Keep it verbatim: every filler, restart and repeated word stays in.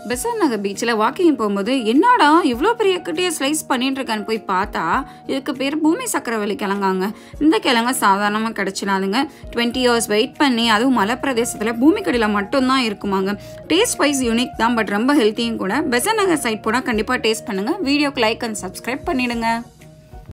பெசன்ட் நகர் பீச்சில் வாக்கிங் போகும்போது என்னடா இவ்வளோ பெரிய கட்டியை ஸ்லைஸ் பண்ணிட்டு இருக்கான்னு போய் பார்த்தா இதுக்கு பேர் பூமி சக்கரவள்ளி கிழங்காங்க. இந்த கிழங்க சாதாரணமாக கிடச்சிடாதுங்க. டுவெண்ட்டி இயர்ஸ் வெயிட் பண்ணி அதுவும் மலை பிரதேசத்தில் பூமிக்கடியில் மட்டும்தான் இருக்குமாங்க. டேஸ்ட் வைஸ் யூனிக் தான், பட் ரொம்ப ஹெல்த்தியும் கூட. பெசன்ட் நகர் சைட் போனால் கண்டிப்பாக டேஸ்ட் பண்ணுங்கள். வீடியோக்கு லைக் அண்ட் சப்ஸ்கிரைப் பண்ணிடுங்க.